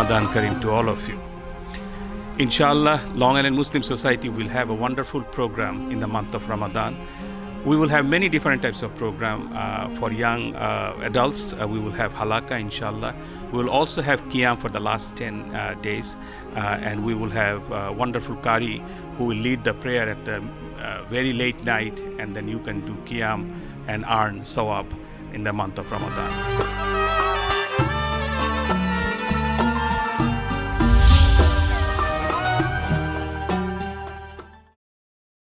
Ramadan Kareem to all of you. Inshallah, Long Island Muslim Society will have a wonderful program in the month of Ramadan. We will have many different types of program for young adults. We will have halakha, inshallah. We will also have qiyam for the last 10 days. And we will have wonderful qari who will lead the prayer at a very late night. And then you can do qiyam and earn sawab in the month of Ramadan.